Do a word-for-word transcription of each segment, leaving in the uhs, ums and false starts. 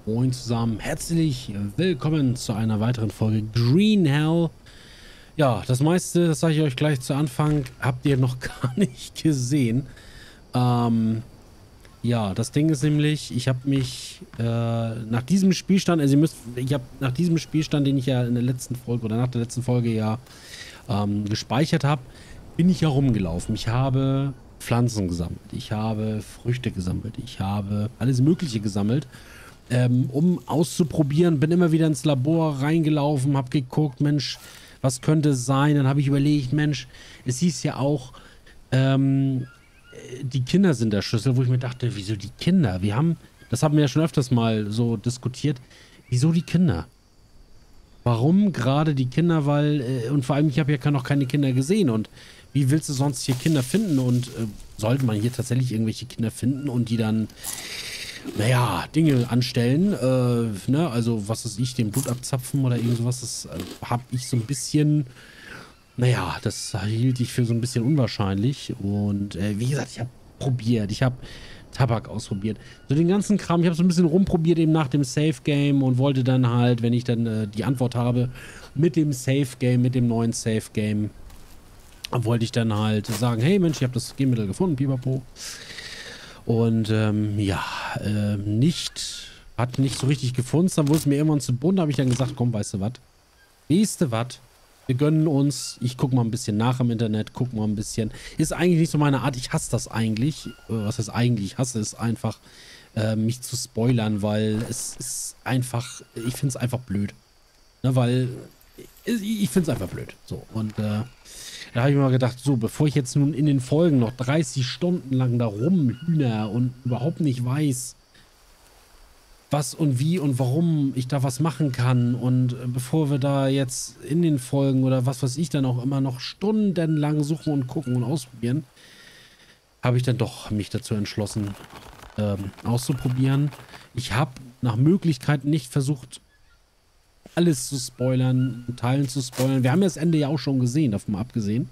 Moin zusammen, herzlich willkommen zu einer weiteren Folge Green Hell. Ja, das meiste, das sage ich euch gleich zu Anfang, habt ihr noch gar nicht gesehen. Ähm, ja, das Ding ist nämlich, ich habe mich äh, nach diesem Spielstand, also ihr müsst, ich habe nach diesem Spielstand, den ich ja in der letzten Folge oder nach der letzten Folge ja ähm, gespeichert habe, bin ich ja rumgelaufen. Ich habe Pflanzen gesammelt, ich habe Früchte gesammelt, ich habe alles Mögliche gesammelt. Ähm, um auszuprobieren, bin immer wieder ins Labor reingelaufen, habe geguckt, Mensch, was könnte es sein? Dann habe ich überlegt, Mensch, es hieß ja auch, ähm, die Kinder sind der Schlüssel, wo ich mir dachte, wieso die Kinder? Wir haben, das haben wir ja schon öfters mal so diskutiert, wieso die Kinder? Warum gerade die Kinder? Weil, äh, und vor allem, ich habe ja noch keine Kinder gesehen und wie willst du sonst hier Kinder finden? Und äh, sollte man hier tatsächlich irgendwelche Kinder finden und die dann naja, Dinge anstellen, äh, ne, also was weiß ich, den Blut abzapfen oder irgend sowas, das äh, habe ich so ein bisschen, naja, das hielt ich für so ein bisschen unwahrscheinlich und äh, wie gesagt, ich habe probiert, ich habe Tabak ausprobiert, so den ganzen Kram, ich habe so ein bisschen rumprobiert eben nach dem Safe Game und wollte dann halt, wenn ich dann äh, die Antwort habe, mit dem Safe Game, mit dem neuen Safe Game, wollte ich dann halt sagen, hey Mensch, ich habe das Genmittel gefunden, pipapo. Und ähm, ja, äh, nicht, hat nicht so richtig gefunden. Dann wurde es mir irgendwann zu bunt. Da habe ich dann gesagt, komm, weißt du was? Weißt du was? Wir gönnen uns. Ich gucke mal ein bisschen nach im Internet, guck mal ein bisschen. Ist eigentlich nicht so meine Art. Ich hasse das eigentlich. Was heißt eigentlich? Ich hasse es einfach, äh, mich zu spoilern, weil es ist einfach, ich finde es einfach blöd. Ne, weil ich finde es einfach blöd. So, und äh, da habe ich mir mal gedacht, so, bevor ich jetzt nun in den Folgen noch dreißig Stunden lang da rumhühner und überhaupt nicht weiß, was und wie und warum ich da was machen kann und äh, bevor wir da jetzt in den Folgen oder was weiß ich dann auch immer noch stundenlang suchen und gucken und ausprobieren, habe ich dann doch mich dazu entschlossen, ähm, auszuprobieren. Ich habe nach Möglichkeit nicht versucht, alles zu spoilern, Teilen zu spoilern. Wir haben ja das Ende ja auch schon gesehen, davon mal abgesehen.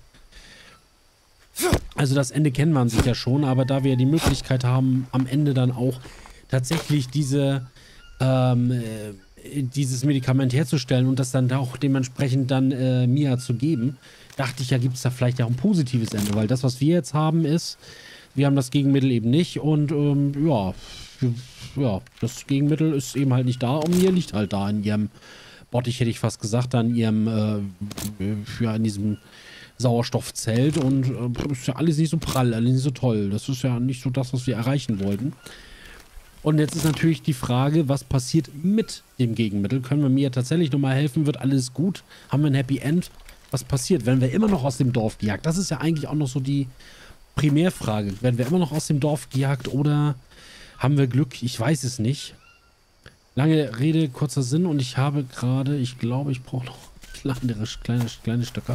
Also das Ende kennen wir an sich ja schon, aber da wir ja die Möglichkeit haben, am Ende dann auch tatsächlich diese, ähm, äh, dieses Medikament herzustellen und das dann auch dementsprechend dann äh, Mia zu geben, dachte ich ja, gibt es da vielleicht ja auch ein positives Ende, weil das, was wir jetzt haben, ist, wir haben das Gegenmittel eben nicht und ähm, ja, ja, das Gegenmittel ist eben halt nicht da und Mia liegt halt da in ihrem Bottich, hätte ich fast gesagt, an ihrem, äh, ja, in diesem Sauerstoffzelt und äh, ist ja alles nicht so prall, alles nicht so toll. Das ist ja nicht so das, was wir erreichen wollten. Und jetzt ist natürlich die Frage, was passiert mit dem Gegenmittel? Können wir mir tatsächlich nochmal helfen? Wird alles gut? Haben wir ein Happy End? Was passiert? Werden wir immer noch aus dem Dorf gejagt? Das ist ja eigentlich auch noch so die Primärfrage. Werden wir immer noch aus dem Dorf gejagt oder haben wir Glück? Ich weiß es nicht. Lange Rede, kurzer Sinn und ich habe gerade, ich glaube, ich brauche noch kleinere, kleine, kleine Stöcker.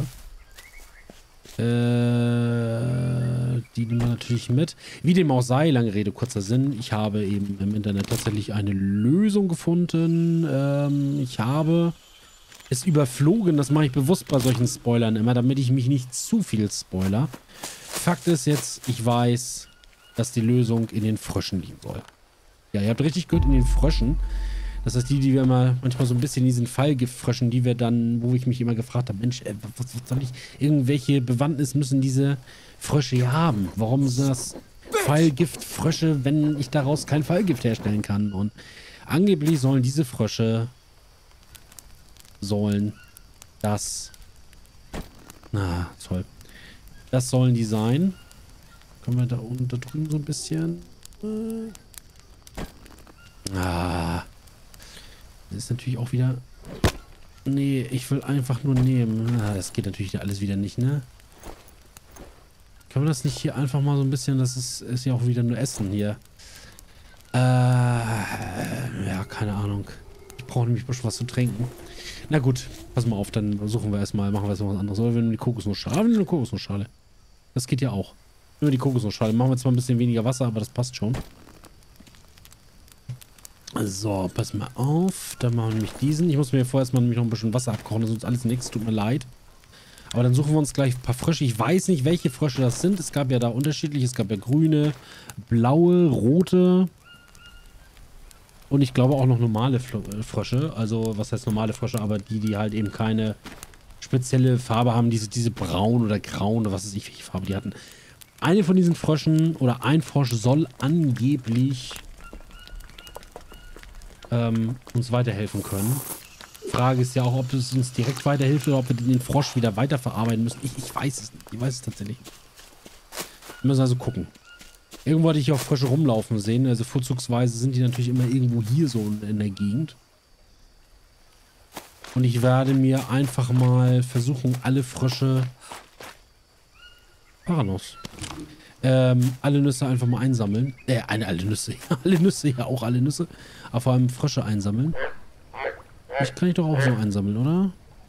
Äh, die nehmen wir natürlich mit. Wie dem auch sei, lange Rede, kurzer Sinn. Ich habe eben im Internet tatsächlich eine Lösung gefunden. Ähm, ich habe es überflogen, das mache ich bewusst bei solchen Spoilern immer, damit ich mich nicht zu viel spoiler. Fakt ist jetzt, ich weiß, dass die Lösung in den Fröschen liegen soll. Ja, ihr habt richtig gehört, in den Fröschen. Das ist die, die wir immer manchmal so ein bisschen in diesen Fallgiftfröschen, die wir dann, wo ich mich immer gefragt habe, Mensch, ey, was, was soll ich, irgendwelche Bewandtnis müssen diese Frösche hier haben? Warum sind das Fallgiftfrösche, wenn ich daraus kein Fallgift herstellen kann? Und angeblich sollen diese Frösche, sollen das, na, toll, das sollen die sein. Können wir da unten, da drüben so ein bisschen, äh, Ah. Das ist natürlich auch wieder... Nee, ich will einfach nur nehmen. Ah, das geht natürlich alles wieder nicht, ne? Können wir das nicht hier einfach mal so ein bisschen... Das ist, ist ja auch wieder nur Essen hier. Äh... Ja, keine Ahnung. Ich brauche nämlich ein bisschen was zu trinken. Na gut, pass mal auf, dann suchen wir erstmal, machen wir erstmal was anderes. Oder wir nehmen die Kokosnussschale. Aber eine Kokosnussschale. Das geht ja auch. Nur die Kokosnussschale. Machen wir zwar ein bisschen weniger Wasser, aber das passt schon. So, pass mal auf. Dann machen wir nämlich diesen. Ich muss mir vorher erstmal nämlich noch ein bisschen Wasser abkochen, sonst alles nichts. Tut mir leid. Aber dann suchen wir uns gleich ein paar Frösche. Ich weiß nicht, welche Frösche das sind. Es gab ja da unterschiedliche. Es gab ja grüne, blaue, rote. Und ich glaube auch noch normale Fl Frösche. Also, was heißt normale Frösche? Aber die, die halt eben keine spezielle Farbe haben. Diese, diese braun oder grauen oder was weiß ich, welche Farbe die hatten. Eine von diesen Fröschen oder ein Frosch soll angeblich ähm, uns weiterhelfen können. Frage ist ja auch, ob es uns direkt weiterhilft oder ob wir den Frosch wieder weiterverarbeiten müssen. Ich, ich weiß es nicht. Ich weiß es tatsächlich nicht. Wir müssen also gucken. Irgendwo hatte ich auch Frösche rumlaufen sehen. Also vorzugsweise sind die natürlich immer irgendwo hier so in der Gegend. Und ich werde mir einfach mal versuchen, alle Frösche... Paranuss. Ähm, alle Nüsse einfach mal einsammeln. Äh, eine, alle Nüsse. Ja, alle Nüsse, ja auch alle Nüsse. Aber vor allem Frösche einsammeln. Ich kann ich doch auch so einsammeln, oder?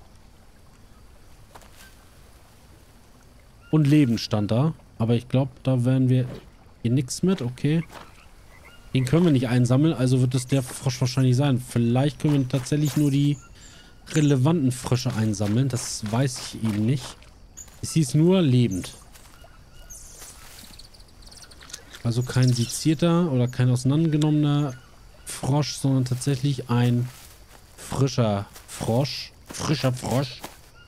Und Leben stand da. Aber ich glaube, da werden wir hier nichts mit. Okay. Den können wir nicht einsammeln. Also wird es der Frosch wahrscheinlich sein. Vielleicht können wir tatsächlich nur die relevanten Frösche einsammeln. Das weiß ich eben nicht. Es hieß nur lebend. Also kein sezierter oder kein auseinandergenommener Frosch, sondern tatsächlich ein frischer Frosch. Frischer Frosch.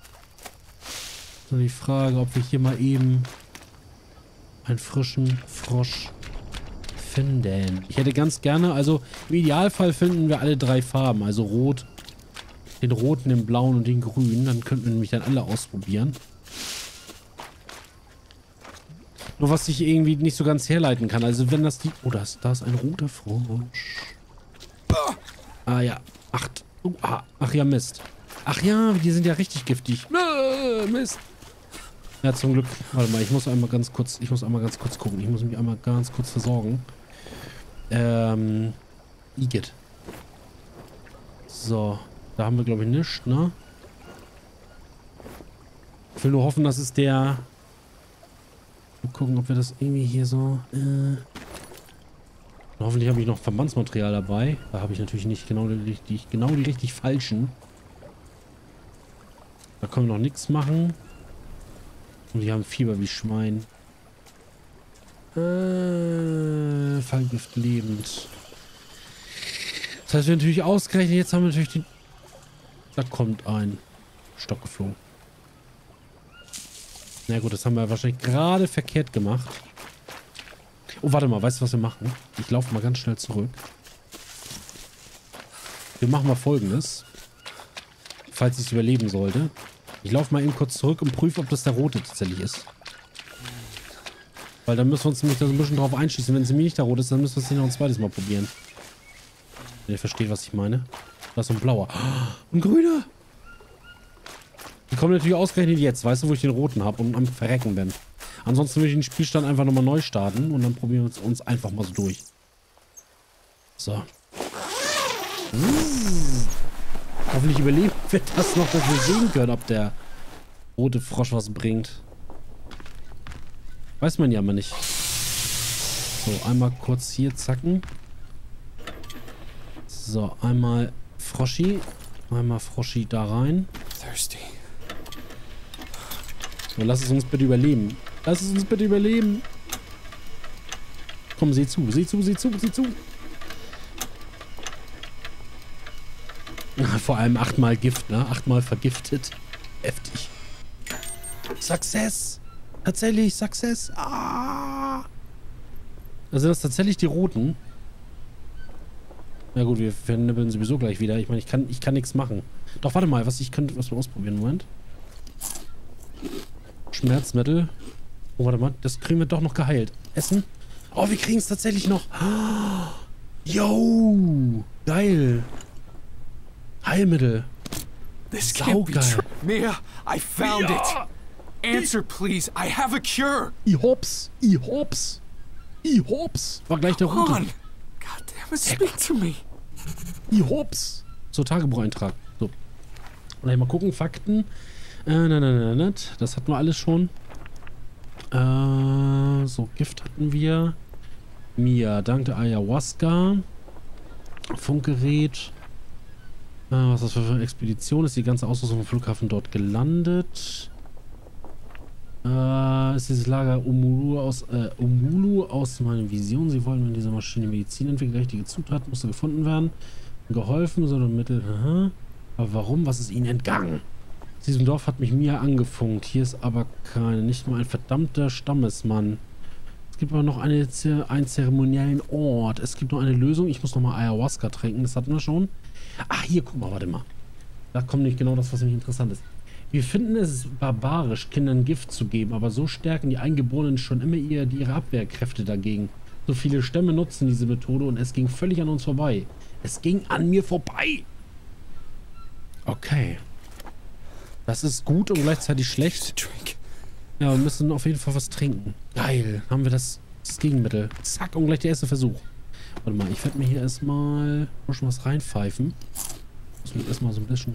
So die Frage, ob wir hier mal eben einen frischen Frosch finden. Ich hätte ganz gerne, also im Idealfall finden wir alle drei Farben. Also rot, den roten, den blauen und den grünen. Dann könnten wir nämlich dann alle ausprobieren. Nur was ich irgendwie nicht so ganz herleiten kann. Also wenn das die... Oh, da ist, da ist ein roter Frosch. Ah ja. Acht. Oh, ah. Ach ja, Mist. Ach ja, die sind ja richtig giftig. Ah, Mist. Ja, zum Glück. Warte mal, ich muss einmal ganz kurz... Ich muss einmal ganz kurz gucken. Ich muss mich einmal ganz kurz versorgen. Ähm... Igitt. So. Da haben wir, glaube ich, nichts, ne? Ich will nur hoffen, dass es der... Mal gucken, ob wir das irgendwie hier so... Äh hoffentlich habe ich noch Verbandsmaterial dabei. Da habe ich natürlich nicht genau die, die, genau die richtig falschen. Da können wir noch nichts machen. Und die haben Fieber wie Schwein. Äh, Fallgift lebend. Das heißt, wir natürlich ausgerechnet, jetzt haben wir natürlich den... Da kommt ein Stock geflogen. Na gut, das haben wir wahrscheinlich gerade verkehrt gemacht. Oh, warte mal, weißt du, was wir machen? Ich laufe mal ganz schnell zurück. Wir machen mal Folgendes. Falls ich es überleben sollte. Ich laufe mal eben kurz zurück und prüfe, ob das der rote tatsächlich ist. Weil dann müssen wir uns nämlich da so ein bisschen drauf einschießen. Wenn es nämlich nicht der rote ist, dann müssen wir es nicht noch ein zweites Mal probieren. Wenn ihr versteht, was ich meine. Da ist so ein blauer. Oh, ein grüner! Die kommen natürlich ausgerechnet jetzt, weißt du, wo ich den roten habe und am Verrecken bin. Ansonsten würde ich den Spielstand einfach nochmal neu starten und dann probieren wir uns einfach mal so durch. So. Mmh. Hoffentlich überleben wir das noch, dass wir sehen können, ob der rote Frosch was bringt. Weiß man ja mal nicht. So, einmal kurz hier zacken. So, einmal Froschi. Einmal Froschi da rein. Thirsty. So, lass es uns bitte überleben. Lass es uns bitte überleben. Komm, sieh zu, sieh zu, sieh zu, sieh zu. Vor allem achtmal Gift, ne? Achtmal vergiftet. Heftig. Success! Tatsächlich, Success! Ah! Also sind das tatsächlich die roten? Na gut, wir vernibbeln sowieso gleich wieder. Ich meine, ich kann, ich kann nichts machen. Doch, warte mal, was ich könnte was wir ausprobieren. Moment. Schmerzmittel. Oh, warte mal, das kriegen wir doch noch geheilt. Essen. Oh, wir kriegen es tatsächlich noch. Yo! Geil. Heilmittel. This can't be Saugeil. true. Mia, I found Ja. it. Answer, please. I have a cure. I hops. I hops. I hops. War gleich der Rote. On. God damn it, speak to me. I hops. So, Tagebucheintrag. So. Und mal gucken, Fakten. Äh, nein, nein, nein, nein. Das hatten wir alles schon. Äh, so, Gift hatten wir. Mia, dank der Ayahuasca. Funkgerät. Äh, was ist das für eine Expedition? Ist die ganze Ausrüstung vom Flughafen dort gelandet? Äh, Äh, ist dieses Lager Umulu aus, äh, Umulu aus meiner Vision. Sie wollen in dieser Maschine Medizin entwickeln. Richtige Zutaten musste gefunden werden. Geholfen, sondern Mittel. Aha. Aber warum? Was ist ihnen entgangen? Aus diesem Dorf hat mich Mia angefunkt. Hier ist aber keine, nicht mal ein verdammter Stammesmann. Es gibt aber noch eine, einen zeremoniellen Ort. Es gibt noch eine Lösung. Ich muss noch mal Ayahuasca trinken. Das hatten wir schon. Ach, hier, guck mal, warte mal. Da kommt nicht genau das, was mich interessant ist. Wir finden es barbarisch, Kindern Gift zu geben, aber so stärken die Eingeborenen schon immer ihr, ihre Abwehrkräfte dagegen. So viele Stämme nutzen diese Methode und es ging völlig an uns vorbei. Es ging an mir vorbei. Okay. Das ist gut und gleichzeitig schlecht. Ja, wir müssen auf jeden Fall was trinken. Geil. Haben wir das, das Gegenmittel. Zack, und gleich der erste Versuch. Warte mal, ich werde mir hier erstmal schon was reinpfeifen. Muss mich erstmal so ein bisschen...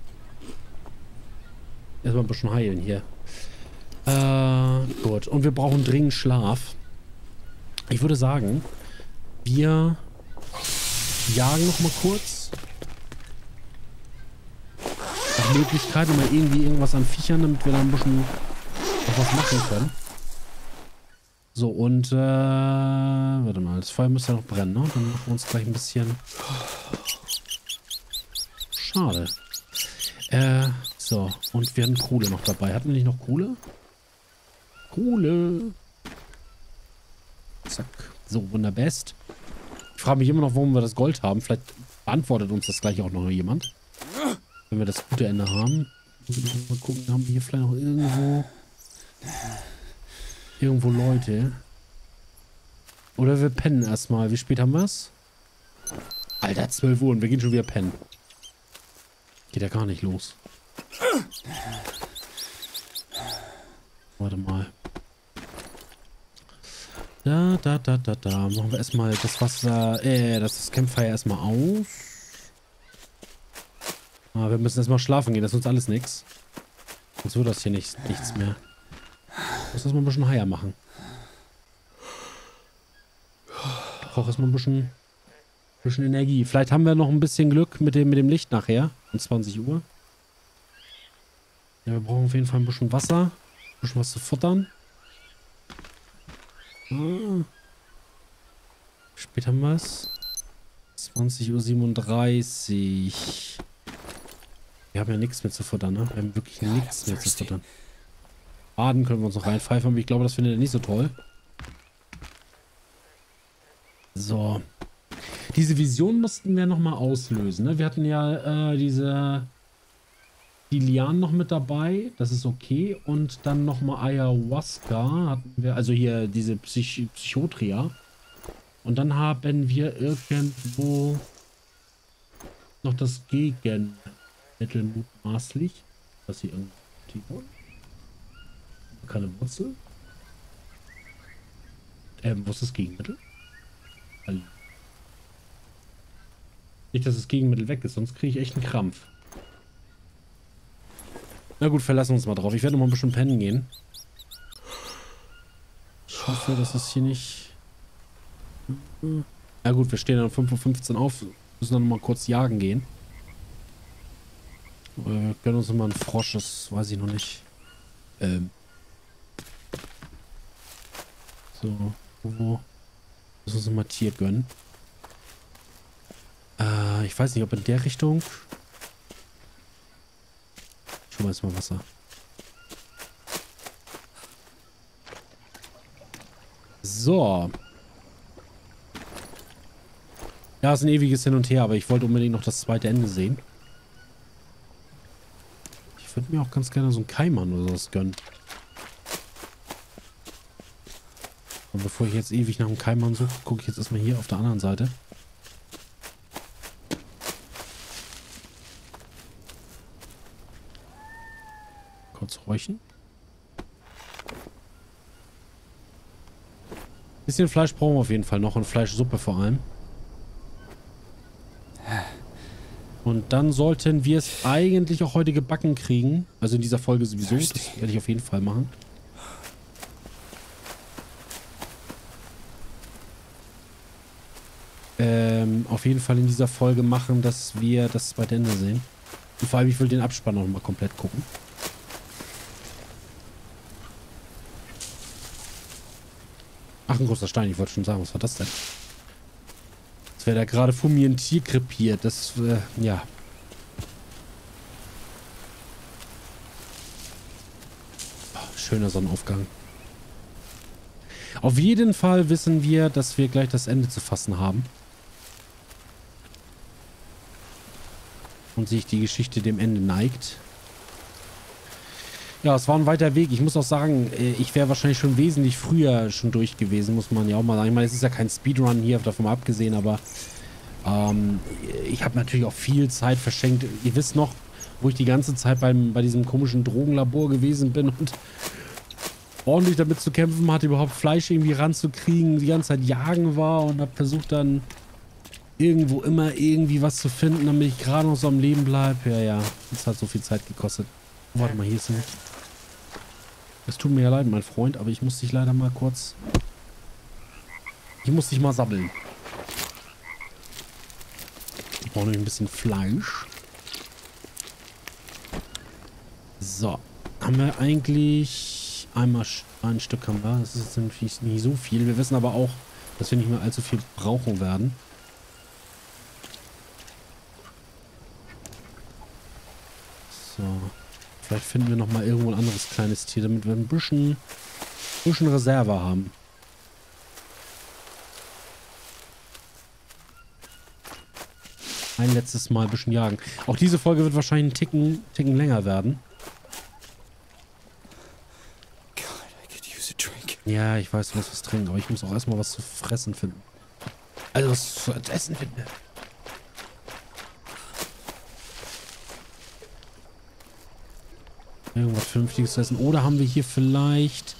Erstmal ein bisschen heilen hier. Äh, gut. Und wir brauchen dringend Schlaf. Ich würde sagen, wir jagen noch mal kurz. Nach Möglichkeit mal irgendwie irgendwas an Viechern, damit wir da ein bisschen noch was machen können. So, und äh, warte mal, das Feuer müsste ja noch brennen, ne? Dann machen wir uns gleich ein bisschen... Schade. Äh, so, und wir hatten Kohle noch dabei. Hatten wir nicht noch Kohle? Kohle. Zack. So, wunderbest. Ich frage mich immer noch, warum wir das Gold haben. Vielleicht beantwortet uns das gleich auch noch jemand. Wenn wir das gute Ende haben. Mal gucken, haben wir hier vielleicht noch irgendwo... Irgendwo Leute. Oder wir pennen erstmal. Wie spät haben wir es? Alter, zwölf Uhr und wir gehen schon wieder pennen. Geht ja gar nicht los. Warte mal. Da, da, da, da, da. Machen wir erstmal das Wasser, äh, das Campfire erstmal aus. Ah, wir müssen erstmal schlafen gehen, das ist uns alles nichts. Sonst wird das hier nicht, nichts mehr. Ich muss erstmal ein bisschen heier machen. Ich brauche erstmal ein bisschen, bisschen Energie. Vielleicht haben wir noch ein bisschen Glück mit dem, mit dem Licht nachher. Um zwanzig Uhr. Ja, wir brauchen auf jeden Fall ein bisschen Wasser. Ein bisschen was zu futtern. Ah. Später haben wir es. zwanzig Uhr siebenunddreißig. Wir haben ja nichts mehr zu futtern, ne? Wir haben wirklich nichts mehr zu futtern. Baden können wir uns noch reinpfeifen, aber ich glaube, das findet er nicht so toll. So. Diese Vision mussten wir nochmal auslösen, ne? Wir hatten ja äh, diese... Die Lianen noch mit dabei, das ist okay. Und dann nochmal Ayahuasca hatten wir, also hier diese Psych Psychotria. Und dann haben wir irgendwo noch das Gegenmittel mutmaßlich. Was hier irgendwie... Keine Wurzel. Ähm, was ist das Gegenmittel? Nicht, dass das Gegenmittel weg ist, sonst kriege ich echt einen Krampf. Na gut, verlassen wir uns mal drauf. Ich werde noch mal ein bisschen pennen gehen. Ich hoffe, dass es hier nicht... Na gut, wir stehen dann um fünf Uhr fünfzehn auf. Müssen dann noch mal kurz jagen gehen. Wir gönnen uns noch mal einen Frosch, das weiß ich noch nicht. Ähm. So, wo... Müssen wir uns mal Tier gönnen. Äh, ich weiß nicht, ob in der Richtung... Ich hol mal erstmal Wasser. So. Ja, es ist ein ewiges Hin und Her, aber ich wollte unbedingt noch das zweite Ende sehen. Ich würde mir auch ganz gerne so einen Kaiman oder sowas gönnen. Und bevor ich jetzt ewig nach einem Kaiman suche, gucke ich jetzt erstmal hier auf der anderen Seite. Kurz räuchen. Bisschen Fleisch brauchen wir auf jeden Fall noch und Fleischsuppe vor allem. Und dann sollten wir es eigentlich auch heute gebacken kriegen. Also in dieser Folge sowieso. Das werde ich auf jeden Fall machen. Ähm, auf jeden Fall in dieser Folge machen, dass wir das zweite Ende sehen. Und vor allem, ich will den Abspann noch mal komplett gucken. Ach, ein großer Stein. Ich wollte schon sagen, was war das denn? Das wäre da gerade vor mir ein Tier krepiert. Das, äh, ja. Oh, schöner Sonnenaufgang. Auf jeden Fall wissen wir, dass wir gleich das Ende zu fassen haben. Und sich die Geschichte dem Ende neigt. Ja, es war ein weiter Weg. Ich muss auch sagen, ich wäre wahrscheinlich schon wesentlich früher schon durch gewesen, muss man ja auch mal sagen. Ich meine, es ist ja kein Speedrun hier, davon mal abgesehen, aber ähm, ich habe natürlich auch viel Zeit verschenkt. Ihr wisst noch, wo ich die ganze Zeit beim, bei diesem komischen Drogenlabor gewesen bin und ordentlich damit zu kämpfen hatte, überhaupt Fleisch irgendwie ranzukriegen, die ganze Zeit jagen war und habe versucht dann irgendwo immer irgendwie was zu finden, damit ich gerade noch so am Leben bleibe. Ja, ja, das hat so viel Zeit gekostet. Oh, warte mal, hier ist nicht. Es tut mir ja leid, mein Freund, aber ich muss dich leider mal kurz... Ich muss dich mal sabbeln. Ich brauche nämlich ein bisschen Fleisch. So. Haben wir eigentlich... Einmal ein Stück haben wir. Das ist natürlich nicht so viel. Wir wissen aber auch, dass wir nicht mehr allzu viel brauchen werden. So. Vielleicht finden wir nochmal irgendwo ein anderes kleines Tier, damit wir ein bisschen, bisschen Reserve haben. Ein letztes Mal ein bisschen jagen. Auch diese Folge wird wahrscheinlich einen Ticken, Ticken länger werden. Ja, ich weiß, du musst was trinken, aber ich muss auch erstmal was zu fressen finden. Also was zu essen finden. Irgendwas Vernünftiges zu essen. Oder haben wir hier vielleicht...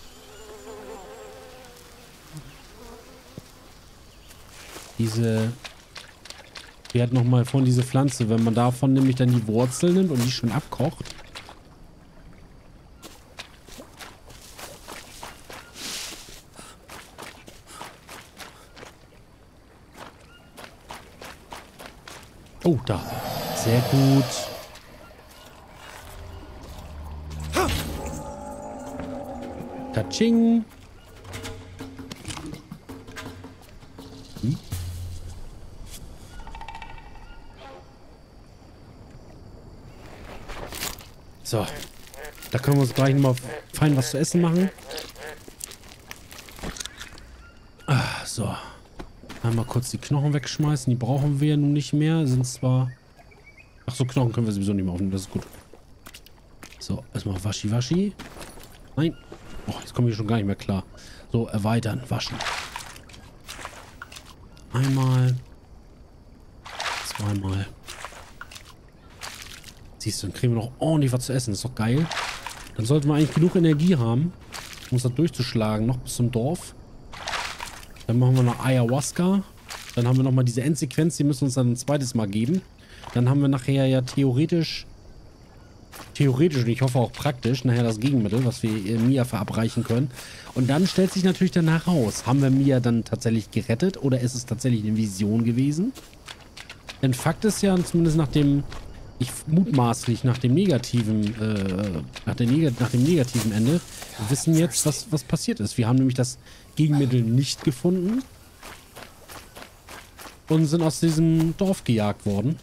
Diese... Wir hatten nochmal von diese Pflanze. Wenn man davon nämlich dann die Wurzel nimmt und die schon abkocht. Oh, da. Sehr gut. Katsching. Hm. So. Da können wir uns gleich mal fein was zu essen machen. Ah, so. Einmal kurz die Knochen wegschmeißen. Die brauchen wir nun nicht mehr. Sind zwar... Ach so, Knochen können wir sowieso nicht mehr aufnehmen. Das ist gut. So, erstmal Waschi Waschi. Nein. Oh, jetzt komme ich schon gar nicht mehr klar. So, erweitern. Waschen. Einmal. Zweimal. Siehst du, dann kriegen wir noch ordentlich was zu essen. Das ist doch geil. Dann sollten wir eigentlich genug Energie haben, um uns da durchzuschlagen. Noch bis zum Dorf. Dann machen wir noch Ayahuasca. Dann haben wir nochmal diese Endsequenz. Die müssen wir uns dann ein zweites Mal geben. Dann haben wir nachher ja theoretisch, theoretisch und ich hoffe auch praktisch, nachher das Gegenmittel, was wir Mia verabreichen können. Und dann stellt sich natürlich danach raus, haben wir Mia dann tatsächlich gerettet oder ist es tatsächlich eine Vision gewesen? Denn Fakt ist ja, zumindest nach dem, ich mutmaßlich nach dem negativen, äh, nach, der Neg nach dem negativen Ende, wir wissen jetzt, was, was passiert ist. Wir haben nämlich das Gegenmittel nicht gefunden und sind aus diesem Dorf gejagt worden.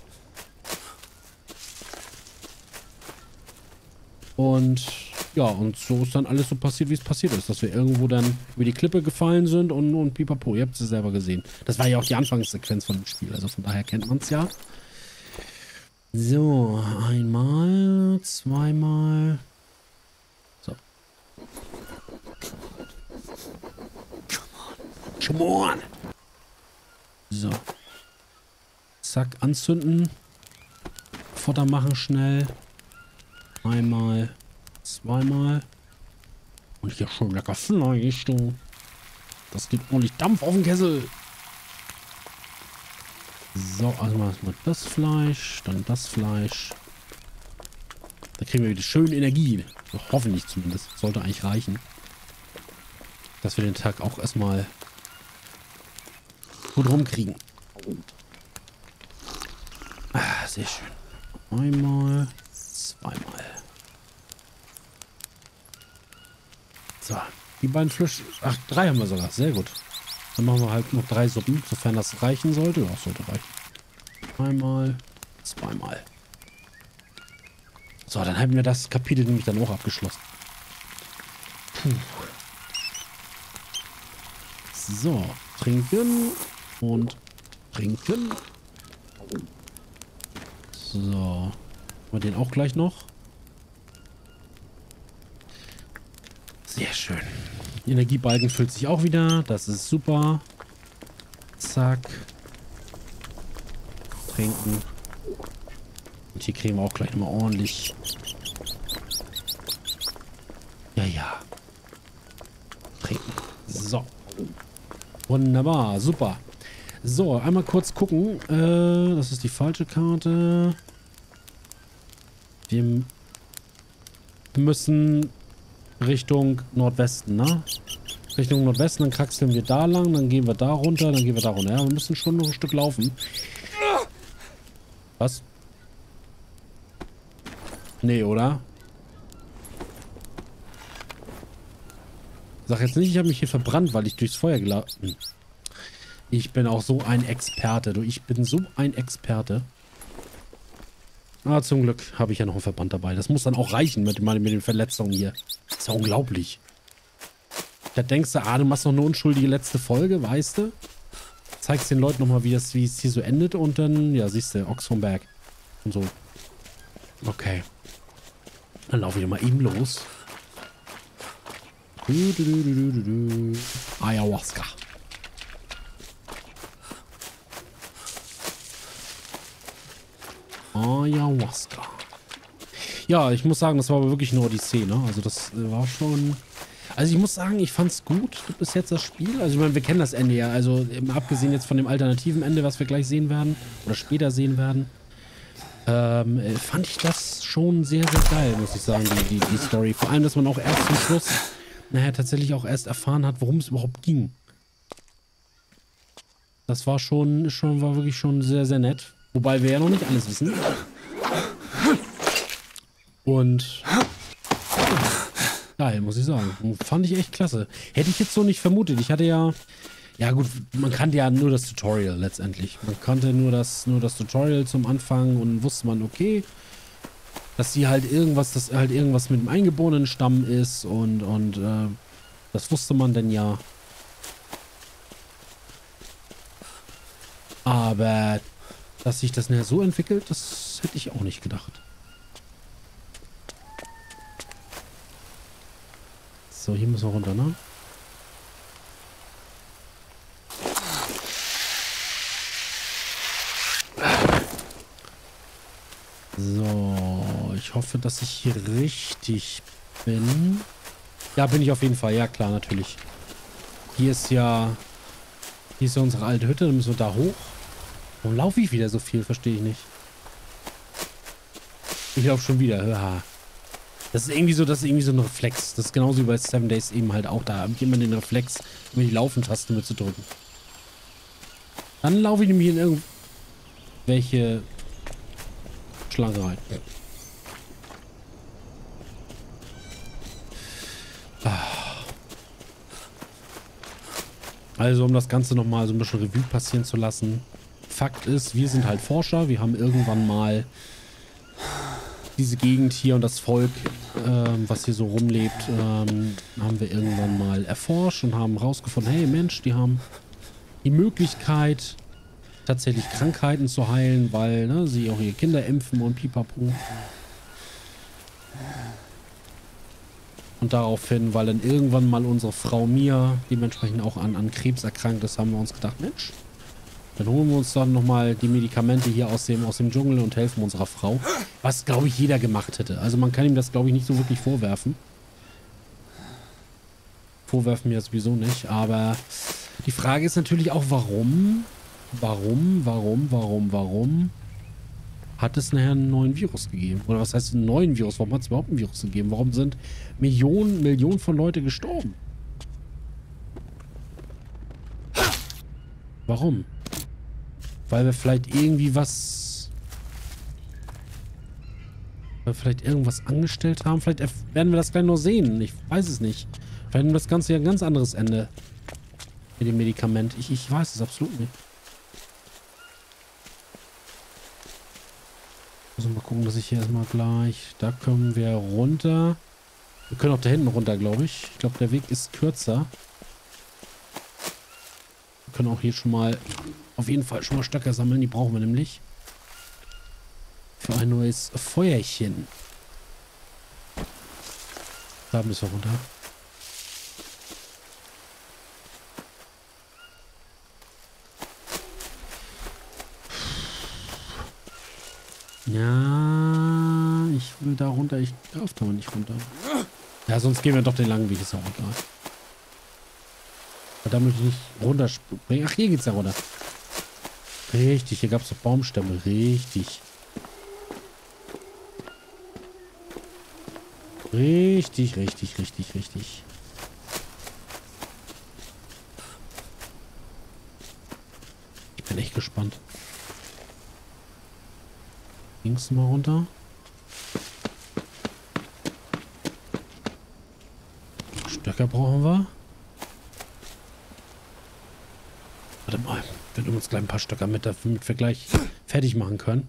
Und ja, und so ist dann alles so passiert, wie es passiert ist. Dass wir irgendwo dann über die Klippe gefallen sind und, und pipapo. Ihr habt es selber gesehen. Das war ja auch die Anfangssequenz von dem Spiel. Also von daher kennt man es ja. So, einmal, zweimal. So. Come on. So. Zack, anzünden. Futter machen schnell. Einmal, zweimal. Und hier schon lecker Fleisch, du. Das gibt ordentlich Dampf auf den Kessel. So, also mal das Fleisch, dann das Fleisch. Da kriegen wir wieder schön Energie. Hoffentlich zumindest. Sollte eigentlich reichen. Dass wir den Tag auch erstmal gut rumkriegen. Ah, sehr schön. Einmal, zweimal. So, Die beiden Fisch... Ach, drei haben wir sogar. Sehr gut. Dann machen wir halt noch drei Suppen, sofern das reichen sollte. Ja, sollte reichen. Einmal, zweimal. So, dann haben wir das Kapitel nämlich dann auch abgeschlossen. Puh. So, trinken und trinken. So. Haben wir den auch gleich noch? Sehr schön. Die Energiebalken füllt sich auch wieder. Das ist super. Zack. Trinken. Und hier kriegen wir auch gleich mal ordentlich. Ja, ja. Trinken. So. Wunderbar. Super. So, einmal kurz gucken. Äh, das ist die falsche Karte. Wir müssen Richtung Nordwesten, ne? Richtung Nordwesten, dann kraxeln wir da lang, dann gehen wir da runter, dann gehen wir da runter. Ja, wir müssen schon noch ein Stück laufen. Was? Nee, oder? Sag jetzt nicht, ich habe mich hier verbrannt, weil ich durchs Feuer gelaufen. Ich bin auch so ein Experte. Du, ich bin so ein Experte. Ah, zum Glück habe ich ja noch einen Verband dabei. Das muss dann auch reichen mit, mit den Verletzungen hier. Das ist ja unglaublich. Da denkst du, ah, du machst noch eine unschuldige letzte Folge, weißt du? Zeigst den Leuten nochmal, wie das, wie es hier so endet und dann, ja, siehst du, Ochs vom Berg. Und so. Okay. Dann laufe ich mal eben los. Du, du, du, du, du, du. Ayahuasca. Ayahuasca. Ja, ich muss sagen, das war aber wirklich eine Odyssee, ne? Also das war schon... Also ich muss sagen, ich fand's gut bis jetzt das Spiel. Also ich meine, wir kennen das Ende ja. Also abgesehen jetzt von dem alternativen Ende, was wir gleich sehen werden oder später sehen werden, ähm, fand ich das schon sehr, sehr geil, muss ich sagen, die, die, die Story. Vor allem, dass man auch erst zum Schluss, naja, tatsächlich auch erst erfahren hat, worum es überhaupt ging. Das war schon, schon, war wirklich schon sehr, sehr nett. Wobei wir ja noch nicht alles wissen. Und geil, muss ich sagen. Fand ich echt klasse. Hätte ich jetzt so nicht vermutet. Ich hatte ja... Ja gut, man kannte ja nur das Tutorial letztendlich. Man kannte nur das, nur das Tutorial zum Anfang und wusste man, okay, dass sie halt irgendwas, dass halt irgendwas mit dem eingeborenen Stamm ist und, und äh, das wusste man denn ja. Aber dass sich das nachher so entwickelt, das hätte ich auch nicht gedacht. So, hier müssen wir runter, ne? So, ich hoffe, dass ich hier richtig bin. Ja, bin ich auf jeden Fall. Ja, klar, natürlich. Hier ist ja... Hier ist ja unsere alte Hütte. Dann müssen wir da hoch. Warum laufe ich wieder so viel? Verstehe ich nicht. Ich laufe schon wieder. Ja. Das ist irgendwie so, das ist irgendwie so ein Reflex. Das ist genauso wie bei Seven Days eben halt auch. Da habe ich immer den Reflex, um die Laufentaste mitzudrücken. Dann laufe ich nämlich in irgendwelche Schlange rein. Also, um das Ganze nochmal so ein bisschen Revue passieren zu lassen. Fakt ist, wir sind halt Forscher. Wir haben irgendwann mal diese Gegend hier und das Volk, ähm, was hier so rumlebt, ähm, haben wir irgendwann mal erforscht und haben rausgefunden, hey Mensch, die haben die Möglichkeit, tatsächlich Krankheiten zu heilen, weil ne, sie auch ihre Kinder impfen und pipapo. Und daraufhin, weil dann irgendwann mal unsere Frau Mia dementsprechend auch an, an Krebs erkrankt ist, haben wir uns gedacht, Mensch, dann holen wir uns dann nochmal die Medikamente hier aus dem, aus dem Dschungel und helfen unserer Frau. Was, glaube ich, jeder gemacht hätte. Also man kann ihm das, glaube ich, nicht so wirklich vorwerfen. Vorwerfen mir sowieso nicht, aber die Frage ist natürlich auch, warum... Warum, warum, warum, warum hat es nachher einen neuen Virus gegeben? Oder was heißt einen neuen Virus? Warum hat es überhaupt einen Virus gegeben? Warum sind Millionen, Millionen von Leuten gestorben? Warum? Weil wir vielleicht irgendwie was Weil wir vielleicht irgendwas angestellt haben. Vielleicht werden wir das gleich noch sehen. Ich weiß es nicht. Vielleicht nimmt das Ganze ja ein ganz anderes Ende. Mit dem Medikament. Ich, ich weiß es absolut nicht. Also mal gucken, dass ich hier erstmal gleich... Da können wir runter. Wir können auch da hinten runter, glaube ich. Ich glaube, der Weg ist kürzer. Wir können auch hier schon mal... Auf jeden Fall schon mal Stöcker sammeln. Die brauchen wir nämlich. Für ein neues Feuerchen. Da müssen wir runter. Ja, ich will da runter. Ich darf da mal nicht runter. Ja, sonst gehen wir doch den langen Weg. Ist auch egal. Aber da möchte ich nicht runterspringen. Ach, hier geht's ja runter. Richtig, hier gab es doch Baumstämme. Richtig. Richtig, richtig, richtig, richtig. Ich bin echt gespannt. Links mal runter. Stöcker brauchen wir. Warte mal. Wir nehmen uns gleich ein paar Stöcker mit, damit wir gleich fertig machen können.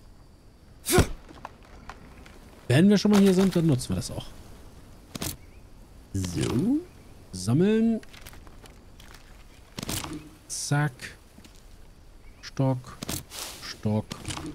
Wenn wir schon mal hier sind, dann nutzen wir das auch. So. Sammeln. Zack. Stock. Stock.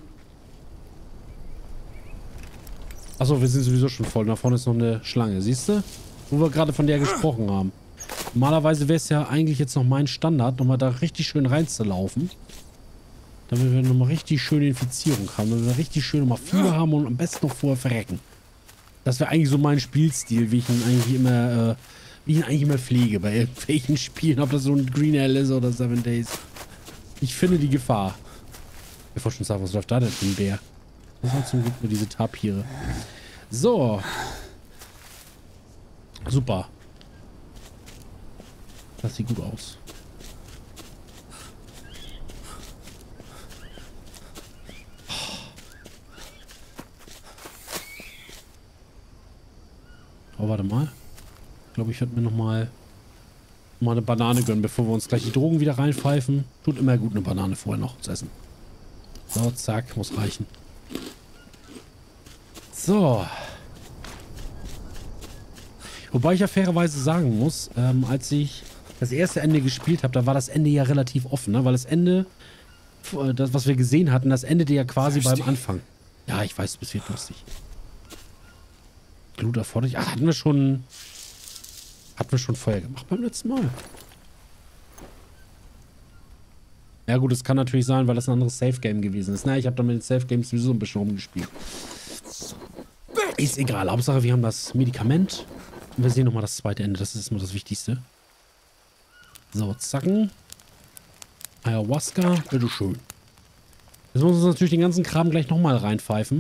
Achso, wir sind sowieso schon voll. Da vorne ist noch eine Schlange. Siehst du? Wo wir gerade von der gesprochen haben. Normalerweise wäre es ja eigentlich jetzt noch mein Standard, nochmal da richtig schön reinzulaufen. Damit wir nochmal richtig schöne Infizierung haben. Damit wir richtig schön nochmal Fieber haben und am besten noch vorher verrecken. Das wäre eigentlich so mein Spielstil, wie ich ihn eigentlich immer, äh, wie ich ihn eigentlich immer pflege bei irgendwelchen Spielen. Ob das so ein Green Hell ist oder Seven Days. Ich finde die Gefahr. Bevor schon sage, was läuft da denn für ein Bär? Das sind zum Glück nur diese Tapire. So. Super. Das sieht gut aus. Oh, warte mal. Ich glaube, ich werde mir noch mal, mal eine Banane gönnen, bevor wir uns gleich die Drogen wieder reinpfeifen. Tut immer gut, eine Banane vorher noch zu essen. So, zack, muss reichen. So. Wobei ich ja fairerweise sagen muss, ähm, als ich das erste Ende gespielt habe, da war das Ende ja relativ offen, ne? Weil das Ende, das, was wir gesehen hatten, das endete ja quasi beim Anfang. Ja, ich weiß, es wird lustig. Glut erforderlich. Ach, hatten wir schon. Hatten wir schon Feuer gemacht beim letzten Mal. Ja gut, es kann natürlich sein, weil das ein anderes Safe-Game gewesen ist. Na, ich habe da mit den Safe-Games sowieso ein bisschen rumgespielt. Ist egal. Hauptsache, wir haben das Medikament. Und wir sehen nochmal das zweite Ende. Das ist immer das Wichtigste. So, zacken. Ayahuasca. Bitteschön. Jetzt müssen wir uns natürlich den ganzen Kram gleich nochmal reinpfeifen.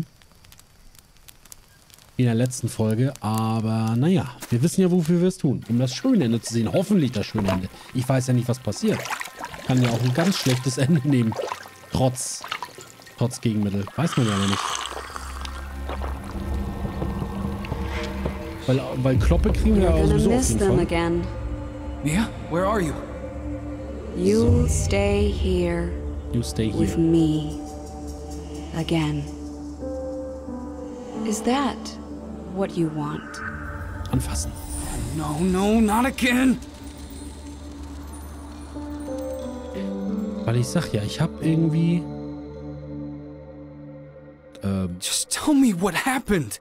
In der letzten Folge. Aber naja, wir wissen ja, wofür wir es tun. Um das schöne Ende zu sehen. Hoffentlich das schöne Ende. Ich weiß ja nicht, was passiert. Kann ja auch ein ganz schlechtes Ende nehmen. Trotz. Trotz Gegenmittel. Weiß man ja noch nicht. Weil, weil Kloppe kriegen wir ja sowieso auf jeden Fall. Again. Mia, where are you? You stay here. You stay here. With me. Again. Is that what you want? Anfassen. No, no, not again. Weil ich sag ja, ich hab irgendwie... Ähm, Just tell me what happened.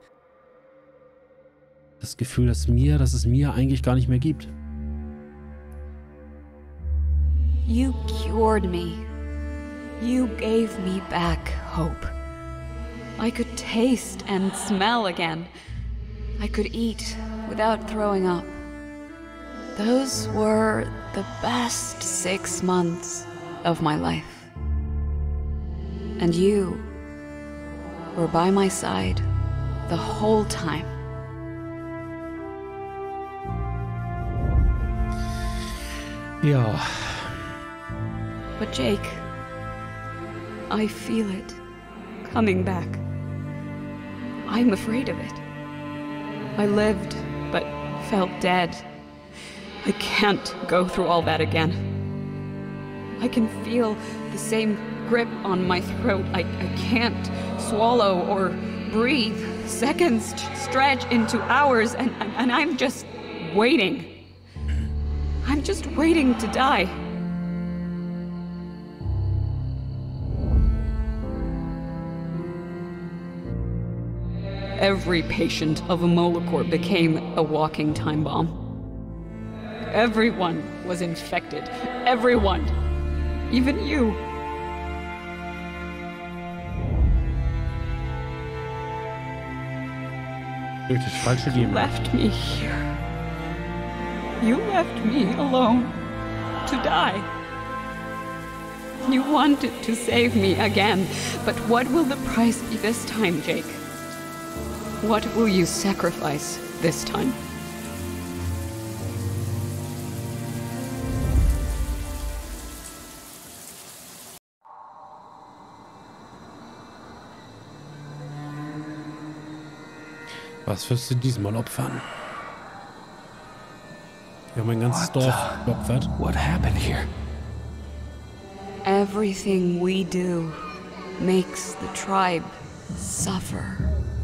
das Gefühl, dass mir, dass es mir eigentlich gar nicht mehr gibt. You cured me. You gave me back hope. I could taste and smell again. I could eat without throwing up. Those were the best six months of my life. And you were by my side the whole time. Ja. But Jake, I feel it coming back. I'm afraid of it. I lived, but felt dead. I can't go through all that again. I can feel the same grip on my throat. I, I can't swallow or breathe. Seconds stretch into hours, and, and, and I'm just waiting. I'm just waiting to die. Every patient of Immolecorp became a walking time bomb. Everyone was infected. Everyone. Even you. Wirklich falsche You Leben. left me here. You left me alone to die. You wanted to save me again, but what will the price be this time, Jake? What will you sacrifice this time? Was wirst du diesmal opfern? Wir haben ein ganzes What, Dorf uh, geopfert. What happened here? Everything we do makes the tribe suffer.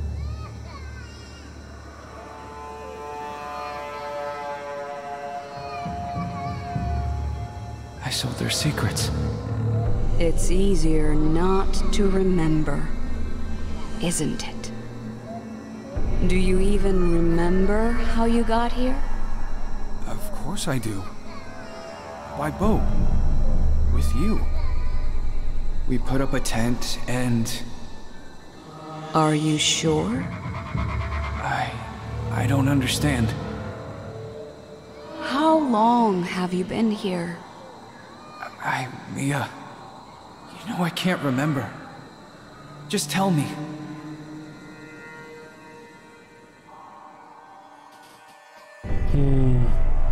I sold their secrets. It's easier not to remember, isn't it? Do you even remember how you got here? Of course I do. By boat. With you. We put up a tent and... Are you sure? I... I don't understand. How long have you been here? I... Mia... You know I can't remember. Just tell me. Hm.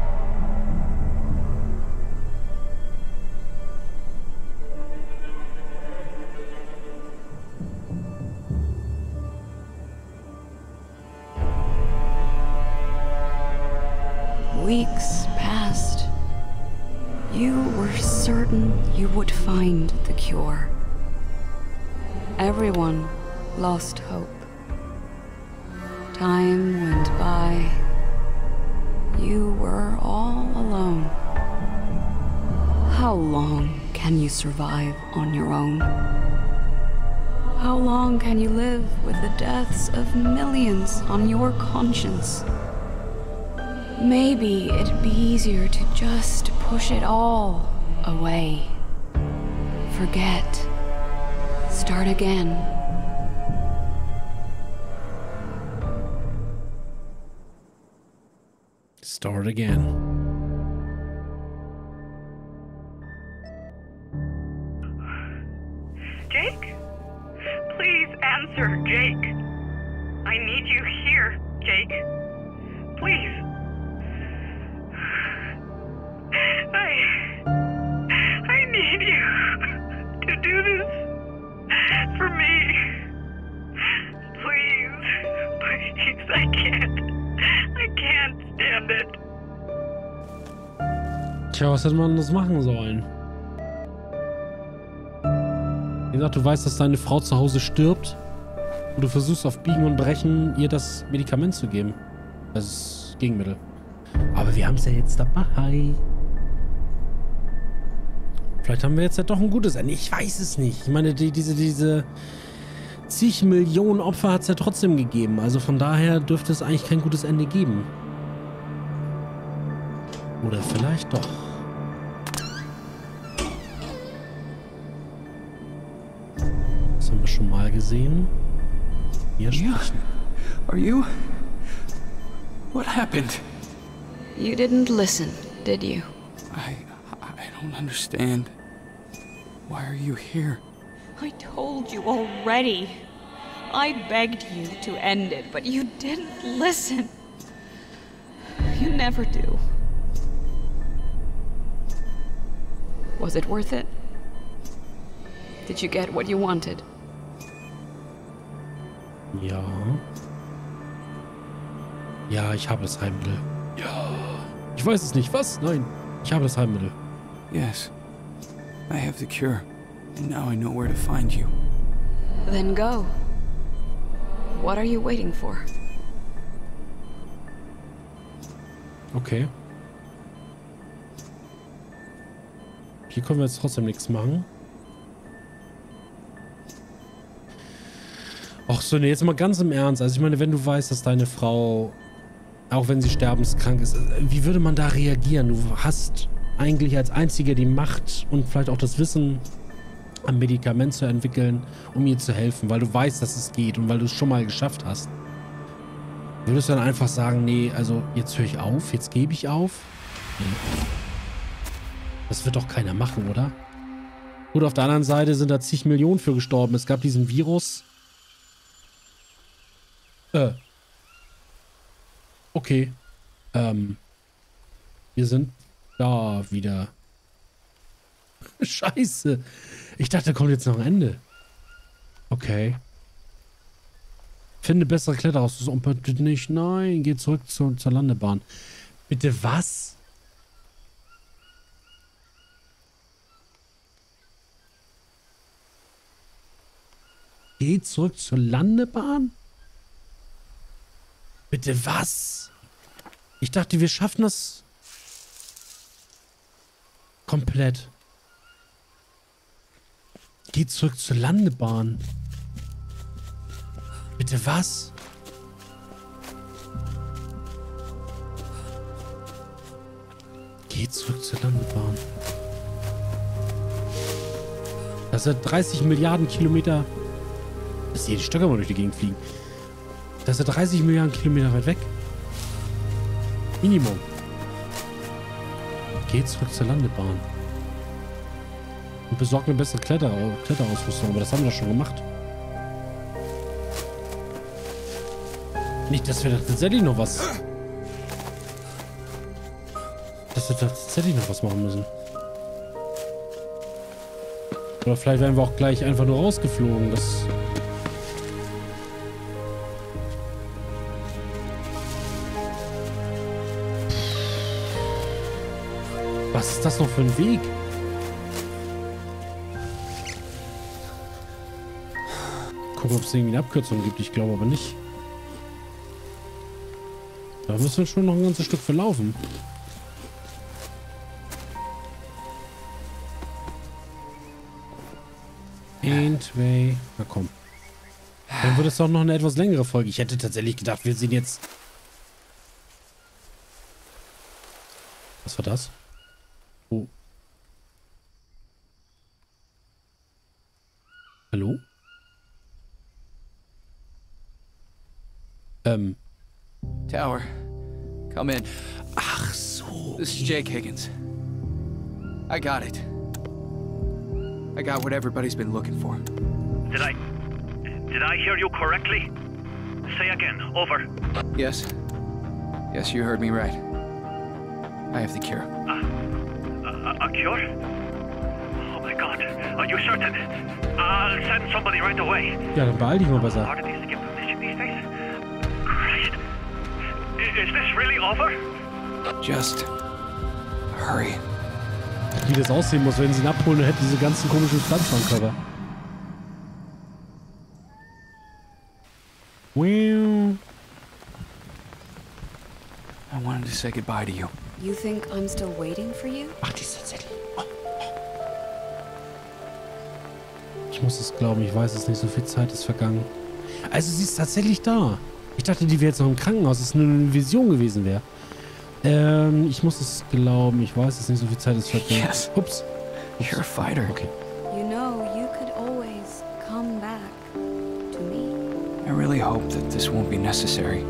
Weeks passed. You were certain you would find the cure. Everyone lost hope. Time went by. You were all alone. How long can you survive on your own? How long can you live with the deaths of millions on your conscience? Maybe it'd be easier to just push it all away. Forget. Start again. Start again. Jake? Please answer, Jake. I need you here, Jake. Please. I... I need you to do this for me. Please. Please, I can't. I can't stand it. Tja, was hätte man das machen sollen? Wie gesagt, du weißt, dass deine Frau zu Hause stirbt und du versuchst auf Biegen und Brechen ihr das Medikament zu geben. Das Gegenmittel. Aber wir haben es ja jetzt dabei. Vielleicht haben wir jetzt ja doch ein gutes Ende. Ich weiß es nicht. Ich meine, die, diese, diese zig Millionen Opfer hat es ja trotzdem gegeben. Also von daher dürfte es eigentlich kein gutes Ende geben. Oder vielleicht doch. Das haben wir schon mal gesehen. Hier Mia? sprechen. Are you... What happened? You didn't listen, did you? I... I don't understand. Why are you here? I told you already. I begged you to end it, but you didn't listen. You never do. Was it worth it? Did you get what you wanted? Ja. Ja, ich habe das Heilmittel. Ja. Ich weiß es nicht. Was? Nein. Ich habe das Heilmittel. Yes. I have the cure. And now I know where to find you. Then go. What are you waiting for? Okay. Hier können wir jetzt trotzdem nichts machen. Ach so, ne, jetzt mal ganz im Ernst. Also ich meine, wenn du weißt, dass deine Frau, auch wenn sie sterbenskrank ist, wie würde man da reagieren? Du hast eigentlich als Einziger die Macht und vielleicht auch das Wissen, ein Medikament zu entwickeln, um ihr zu helfen, weil du weißt, dass es geht und weil du es schon mal geschafft hast. Würdest du dann einfach sagen, nee, also jetzt höre ich auf, jetzt gebe ich auf? Nee. Das wird doch keiner machen, oder? Gut, auf der anderen Seite sind da zig Millionen für gestorben. Es gab diesen Virus. Äh. Okay. Ähm. Wir sind da wieder. Scheiße. Ich dachte, da kommt jetzt noch ein Ende. Okay. Finde bessere Kletterausrüstung. Bitte nicht. Nein, geh zurück zu, zur Landebahn. Bitte was? Geh zurück zur Landebahn? Bitte was? Ich dachte, wir schaffen das komplett. Geh zurück zur Landebahn. Bitte was? Geh zurück zur Landebahn. Das sind dreißig Milliarden Kilometer. Dass jede Stöcke mal durch die Gegend fliegen. Das ist dreißig Milliarden Kilometer weit weg. Minimum. Geh zurück zur Landebahn. Und besorg eine bessere Kletter Kletterausrüstung. Aber das haben wir doch schon gemacht. Nicht, dass wir da tatsächlich noch was... Dass wir da tatsächlich noch was machen müssen. Oder vielleicht werden wir auch gleich einfach nur rausgeflogen. Das... Was ist das noch für ein Weg? Gucken, ob es irgendwie eine Abkürzung gibt. Ich glaube aber nicht. Da müssen wir schon noch ein ganzes Stück verlaufen. Ein, zwei. Na komm. Dann wird es doch noch eine etwas längere Folge. Ich hätte tatsächlich gedacht, wir sehen jetzt... Was war das? Oh. Hallo? Ähm. Tower, come in. Ach so. This is Jake Higgins. I got it. I got what everybody's been looking for. Did I... Did I hear you correctly? Say again. Over. Yes. Yes, you heard me right. I have the cure. A, a cure? Oh my god. Are you certain? I'll send somebody right away. Ja, dann beeil dich mal besser. How did these get permission these days? Christ. I- Is this really over? Just hurry. Wie das aussehen muss, wenn sie ihn abholen und hätten diese ganzen komischen Pflanzen am Körper. Wow. I wanted to say goodbye to you. You think I'm still waiting for you? Ach, die ist tatsächlich... Oh, oh. Ich muss es glauben, ich weiß es nicht, so viel Zeit ist vergangen. Also sie ist tatsächlich da. Ich dachte, die wäre jetzt noch im Krankenhaus, dass es nur eine Vision gewesen wäre. Ähm, ich muss es glauben, ich weiß es nicht, so viel Zeit ist vergangen. Yes. Ups. You're a fighter. Okay. You know, you could always come back to me. I really hope that this won't be necessary.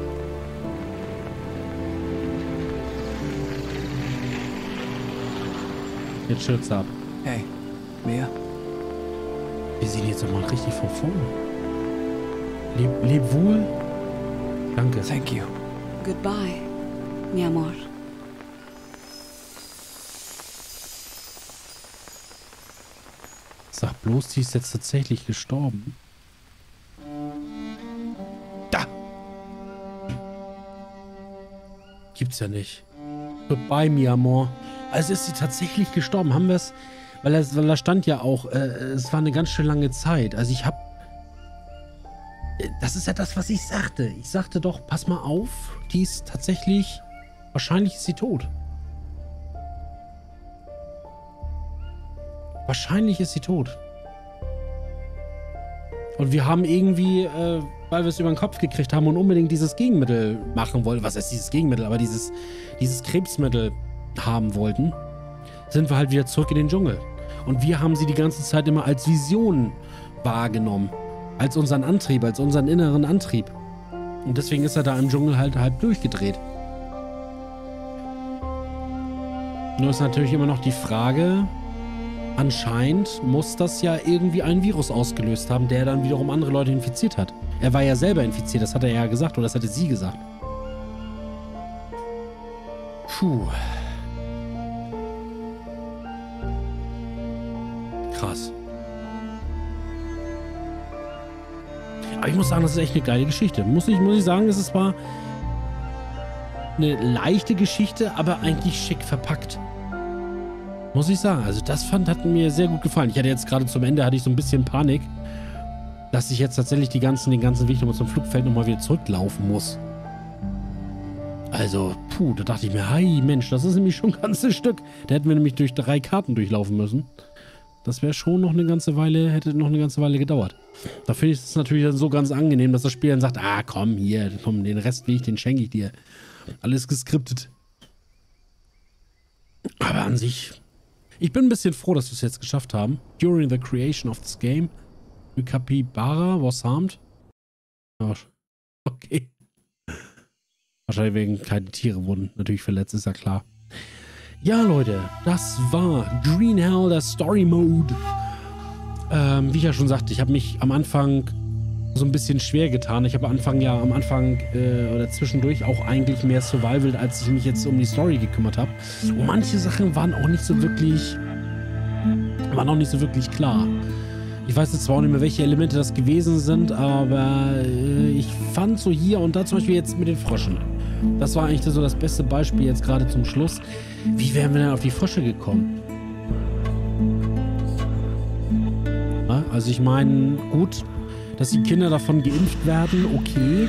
Jetzt schürzt ab. Hey, Mia. Wir sehen jetzt doch mal richtig von vorne. Leb, leb wohl. Danke. Thank you. Goodbye, mi amor. Sag bloß, die ist jetzt tatsächlich gestorben. gibt's ja nicht. Goodbye, mi amor. Also ist sie tatsächlich gestorben. Haben wir es, weil, weil da stand ja auch, äh, es war eine ganz schön lange Zeit. Also ich habe, das ist ja das, was ich sagte. Ich sagte doch, pass mal auf, die ist tatsächlich, wahrscheinlich ist sie tot. Wahrscheinlich ist sie tot. Und wir haben irgendwie, äh, weil wir es über den Kopf gekriegt haben und unbedingt dieses Gegenmittel machen wollten, was heißt dieses Gegenmittel, aber dieses, dieses Krebsmittel haben wollten, sind wir halt wieder zurück in den Dschungel. Und wir haben sie die ganze Zeit immer als Vision wahrgenommen. Als unseren Antrieb, als unseren inneren Antrieb. Und deswegen ist er da im Dschungel halt halb durchgedreht. Nur ist natürlich immer noch die Frage, anscheinend muss das ja irgendwie einen Virus ausgelöst haben, der dann wiederum andere Leute infiziert hat. Er war ja selber infiziert, das hat er ja gesagt, oder das hatte sie gesagt. Puh. Krass. Aber ich muss sagen, das ist echt eine geile Geschichte. Muss ich, muss ich sagen, es ist zwar eine leichte Geschichte, aber eigentlich schick verpackt. Muss ich sagen. Also das fand, hat mir sehr gut gefallen. Ich hatte jetzt gerade zum Ende, hatte ich so ein bisschen Panik, dass ich jetzt tatsächlich die ganzen, den ganzen Weg nochmal zum Flugfeld nochmal wieder zurücklaufen muss. Also, puh, da dachte ich mir, hi, Mensch, das ist nämlich schon ein ganzes Stück. Da hätten wir nämlich durch drei Karten durchlaufen müssen. Das wäre schon noch eine ganze Weile, hätte noch eine ganze Weile gedauert. Da finde ich es natürlich dann so ganz angenehm, dass das Spiel dann sagt, ah, komm, hier, komm, den Restweg, den schenke ich dir. Alles geskriptet. Aber an sich, ich bin ein bisschen froh, dass wir es jetzt geschafft haben. During the creation of this game, the capybara was harmed. Oh, okay. Wahrscheinlich wegen keine Tiere wurden natürlich verletzt, ist ja klar. Ja, Leute, das war Green Hell, der Story Mode. Ähm, wie ich ja schon sagte, ich habe mich am Anfang so ein bisschen schwer getan. Ich habe am Anfang ja am Anfang äh, oder zwischendurch auch eigentlich mehr Survival, als ich mich jetzt um die Story gekümmert habe. Und manche Sachen waren auch nicht so wirklich, waren auch nicht so wirklich klar. Ich weiß jetzt zwar auch nicht mehr, welche Elemente das gewesen sind, aber äh, ich fand so hier und da zum Beispiel jetzt mit den Fröschen. Das war eigentlich so das beste Beispiel jetzt gerade zum Schluss. Wie wären wir denn auf die Frösche gekommen? Ja, also ich meine, gut, dass die Kinder davon geimpft werden, okay.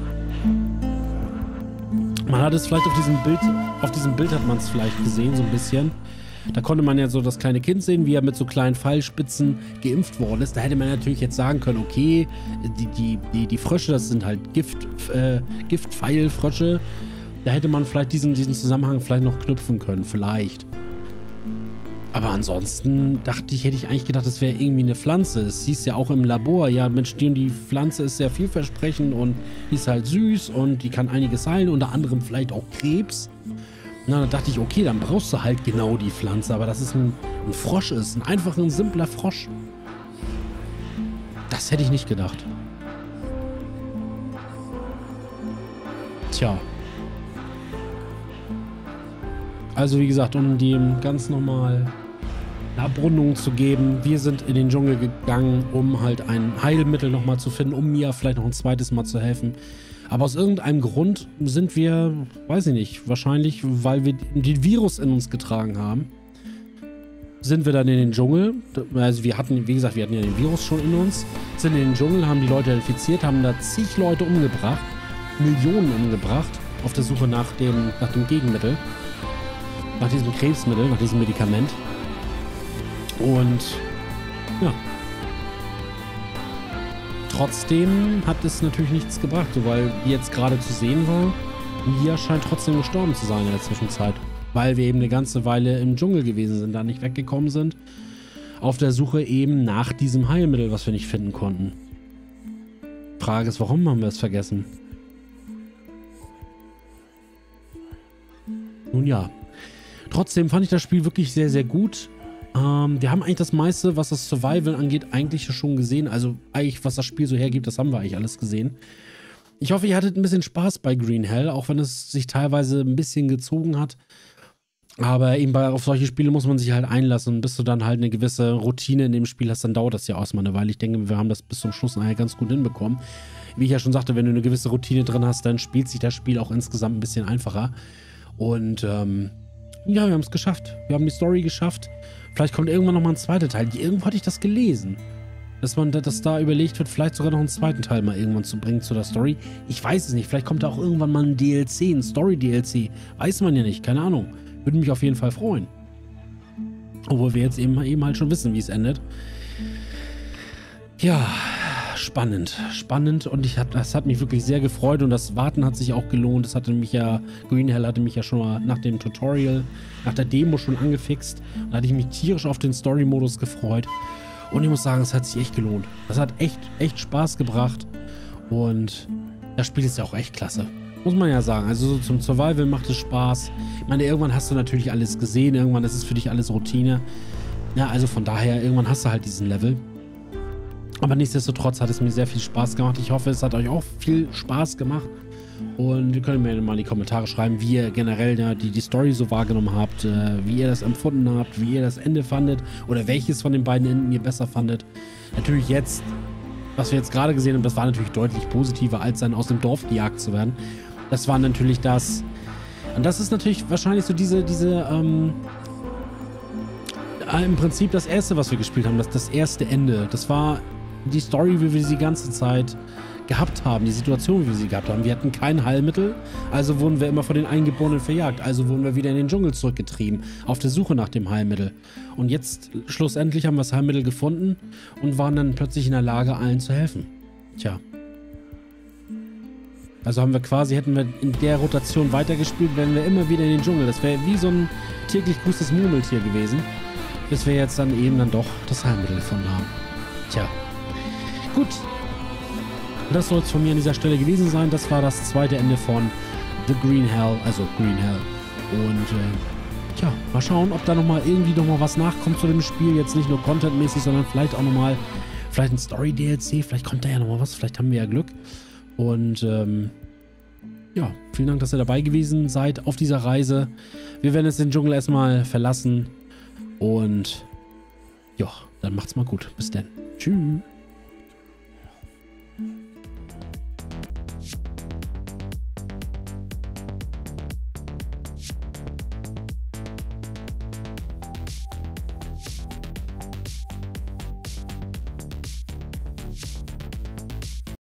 Man hat es vielleicht auf diesem Bild, auf diesem Bild hat man es vielleicht gesehen, so ein bisschen. Da konnte man ja so das kleine Kind sehen, wie er mit so kleinen Pfeilspitzen geimpft worden ist. Da hätte man natürlich jetzt sagen können, okay, die, die, die, die Frösche, das sind halt Gift, äh, Giftpfeilfrösche. Da hätte man vielleicht diesen, diesen Zusammenhang vielleicht noch knüpfen können, vielleicht. Aber ansonsten dachte ich, hätte ich eigentlich gedacht, das wäre irgendwie eine Pflanze. Es hieß ja auch im Labor, ja Mensch, die, die Pflanze ist sehr vielversprechend und die ist halt süß und die kann einiges heilen, unter anderem vielleicht auch Krebs. Na, da dachte ich, okay, dann brauchst du halt genau die Pflanze, aber dass es ein, ein Frosch ist, ein einfacher, ein simpler Frosch. Das hätte ich nicht gedacht. Tja. Also wie gesagt, um dem ganz normal eine Abrundung zu geben, wir sind in den Dschungel gegangen, um halt ein Heilmittel nochmal zu finden, um Mia vielleicht noch ein zweites Mal zu helfen. Aber aus irgendeinem Grund sind wir, weiß ich nicht, wahrscheinlich, weil wir den Virus in uns getragen haben, sind wir dann in den Dschungel. Also wir hatten, wie gesagt, wir hatten ja den Virus schon in uns, sind in den Dschungel, haben die Leute infiziert, haben da zig Leute umgebracht, Millionen umgebracht, auf der Suche nach dem, nach dem Gegenmittel, nach diesem Krebsmittel, nach diesem Medikament. Und ja. Trotzdem hat es natürlich nichts gebracht, weil wie jetzt gerade zu sehen war, Mia scheint trotzdem gestorben zu sein in der Zwischenzeit. Weil wir eben eine ganze Weile im Dschungel gewesen sind, da nicht weggekommen sind. Auf der Suche eben nach diesem Heilmittel, was wir nicht finden konnten. Frage ist, warum haben wir es vergessen? Nun ja. Trotzdem fand ich das Spiel wirklich sehr, sehr gut. Ähm, wir haben eigentlich das meiste, was das Survival angeht, eigentlich schon gesehen. Also eigentlich, was das Spiel so hergibt, das haben wir eigentlich alles gesehen. Ich hoffe, ihr hattet ein bisschen Spaß bei Green Hell, auch wenn es sich teilweise ein bisschen gezogen hat. Aber eben bei, auf solche Spiele muss man sich halt einlassen. Und bis du dann halt eine gewisse Routine in dem Spiel hast, dann dauert das ja erstmal eine Weile. Ich denke, wir haben das bis zum Schluss nachher ganz gut hinbekommen. wie ich ja schon sagte, wenn du eine gewisse Routine drin hast, dann spielt sich das Spiel auch insgesamt ein bisschen einfacher. Und ähm, ja, wir haben es geschafft. Wir haben die Story geschafft. Vielleicht kommt irgendwann nochmal ein zweiter Teil. Irgendwo hatte ich das gelesen. Dass man, dass da überlegt wird, vielleicht sogar noch einen zweiten Teil mal irgendwann zu bringen zu der Story. Ich weiß es nicht. Vielleicht kommt da auch irgendwann mal ein D L C, ein Story-D L C. Weiß man ja nicht. Keine Ahnung. Würde mich auf jeden Fall freuen. Obwohl wir jetzt eben, eben halt schon wissen, wie es endet. Ja, spannend. Spannend. Und ich hat, das hat mich wirklich sehr gefreut. Und das Warten hat sich auch gelohnt. Das hatte mich ja, Green Hell hatte mich ja schon mal nach dem Tutorial, nach der Demo schon angefixt. Da hatte ich mich tierisch auf den Story-Modus gefreut. Und ich muss sagen, es hat sich echt gelohnt. Das hat echt, echt Spaß gebracht. Und das Spiel ist ja auch echt klasse. Muss man ja sagen. Also so zum Survival macht es Spaß. Ich meine, irgendwann hast du natürlich alles gesehen. Irgendwann ist es für dich alles Routine. Ja, also von daher, irgendwann hast du halt diesen Level. Aber nichtsdestotrotz hat es mir sehr viel Spaß gemacht. Ich hoffe, es hat euch auch viel Spaß gemacht. Und ihr könnt mir mal in die Kommentare schreiben, wie ihr generell ja, die, die Story so wahrgenommen habt, äh, wie ihr das empfunden habt, wie ihr das Ende fandet oder welches von den beiden Enden ihr besser fandet. Natürlich jetzt, was wir jetzt gerade gesehen haben, das war natürlich deutlich positiver, als dann aus dem Dorf gejagt zu werden. Das war natürlich das, und das ist natürlich wahrscheinlich so diese, diese, ähm, äh, im Prinzip das erste, was wir gespielt haben, das, das erste Ende. Das war die Story, wie wir sie die ganze Zeit gehabt haben, die Situation, wie wir sie gehabt haben. Wir hatten kein Heilmittel, also wurden wir immer von den Eingeborenen verjagt. Also wurden wir wieder in den Dschungel zurückgetrieben, auf der Suche nach dem Heilmittel. Und jetzt, schlussendlich, haben wir das Heilmittel gefunden und waren dann plötzlich in der Lage, allen zu helfen. Tja. Also haben wir quasi, hätten wir in der Rotation weitergespielt, wären wir immer wieder in den Dschungel. Das wäre wie so ein täglich grüßtes Murmeltier gewesen, bis wir jetzt dann eben dann doch das Heilmittel gefunden haben. Tja. Gut. Das soll es von mir an dieser Stelle gewesen sein. Das war das zweite Ende von The Green Hell, also Green Hell. Und äh, tja, mal schauen, ob da nochmal irgendwie nochmal was nachkommt zu dem Spiel. Jetzt nicht nur contentmäßig, sondern vielleicht auch nochmal, vielleicht ein Story-D L C. Vielleicht kommt da ja nochmal was, vielleicht haben wir ja Glück. Und ähm, ja, vielen Dank, dass ihr dabei gewesen seid auf dieser Reise. Wir werden jetzt den Dschungel erstmal verlassen. Und ja, dann macht's mal gut. Bis dann. Tschüss.